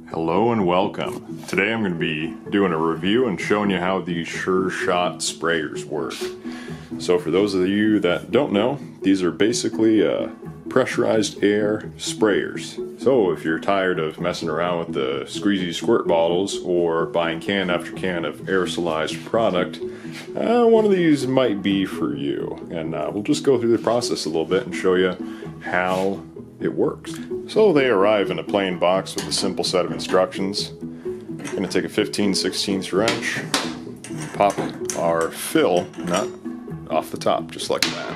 Hello and welcome. Today I'm going to be doing a review and showing you how these Sure Shot sprayers work. So for those of you that don't know, these are basically pressurized air sprayers. So if you're tired of messing around with the squeezy squirt bottles or buying can after can of aerosolized product, one of these might be for you. And we'll just go through the process a little bit and show you how it works. So they arrive in a plain box with a simple set of instructions. We're going to take a 15/16 wrench, pop our fill nut off the top, just like that.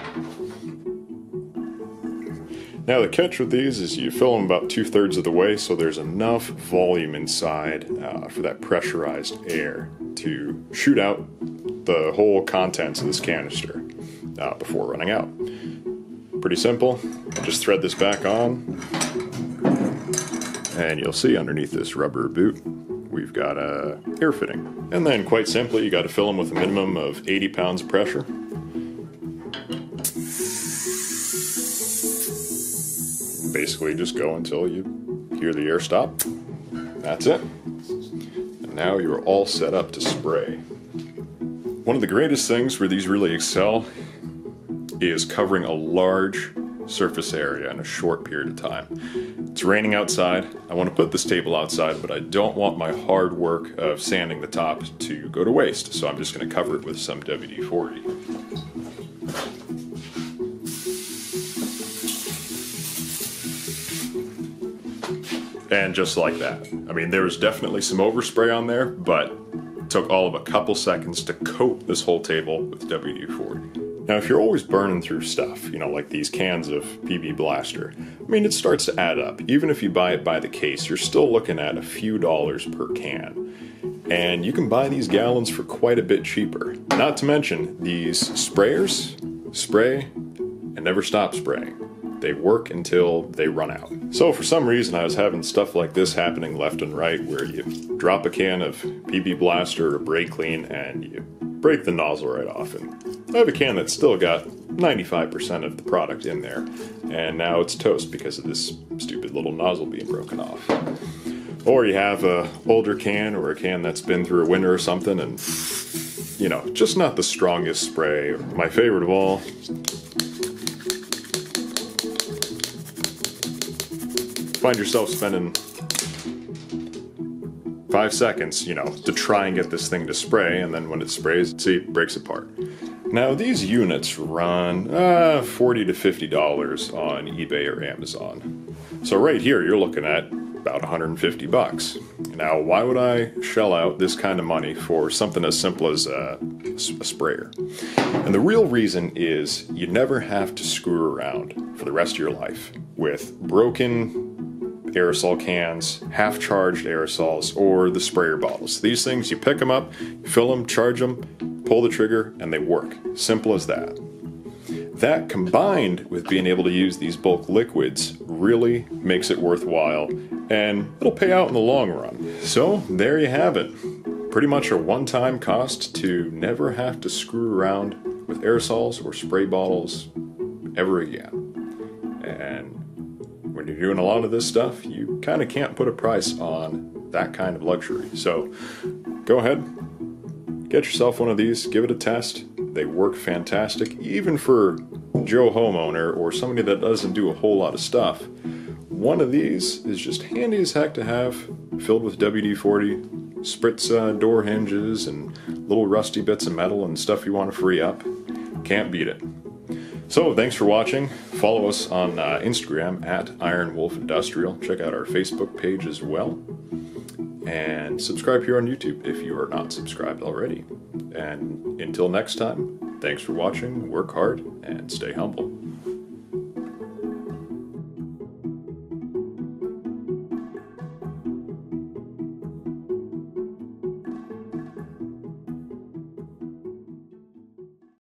Now the catch with these is you fill them about 2/3 of the way, so there's enough volume inside for that pressurized air to shoot out the whole contents of this canister before running out. Pretty simple. Just thread this back on, and you'll see underneath this rubber boot we've got a air fitting. And then quite simply, you got to fill them with a minimum of 80 pounds of pressure. Basically just go until you hear the air stop. That's it. And now you're all set up to spray. One of the greatest things where these really excel is covering a large surface area in a short period of time. It's raining outside. I want to put this table outside, but I don't want my hard work of sanding the top to go to waste, so I'm just going to cover it with some WD-40. And just like that. I mean, there was definitely some overspray on there, but it took all of a couple seconds to coat this whole table with WD-40. Now, if you're always burning through stuff, you know, like these cans of PB Blaster, I mean, it starts to add up. Even if you buy it by the case, you're still looking at a few dollars per can. And you can buy these gallons for quite a bit cheaper. Not to mention, these sprayers spray and never stop spraying. They work until they run out. So for some reason I was having stuff like this happening left and right, where you drop a can of PB Blaster or Brake Clean and you break the nozzle right off. And I have a can that's still got 95% of the product in there, and now it's toast because of this stupid little nozzle being broken off. Or you have a older can or a can that's been through a winter or something, and you know, just not the strongest spray. My favorite of all, find yourself spending 5 seconds, you know, to try and get this thing to spray, and then when it sprays, see, it breaks apart. Now these units run $40 to $50 on eBay or Amazon. So right here you're looking at about 150 bucks. Now why would I shell out this kind of money for something as simple as a sprayer? And the real reason is you never have to screw around for the rest of your life with broken aerosol cans, half-charged aerosols, or the sprayer bottles. These things, you pick them up, fill them, charge them, pull the trigger, and they work. Simple as that. That combined with being able to use these bulk liquids really makes it worthwhile, and it'll pay out in the long run. So there you have it. Pretty much a one-time cost to never have to screw around with aerosols or spray bottles ever again. And when you're doing a lot of this stuff, you kind of can't put a price on that kind of luxury. So go ahead, get yourself one of these, give it a test. They work fantastic, even for Joe homeowner or somebody that doesn't do a whole lot of stuff. One of these is just handy as heck to have, filled with WD-40, spritz door hinges and little rusty bits of metal and stuff you want to free up. Can't beat it. So thanks for watching. Follow us on Instagram at ironwolfindustrial. Check out our Facebook page as well. And subscribe here on YouTube if you are not subscribed already. And until next time, thanks for watching, work hard, and stay humble.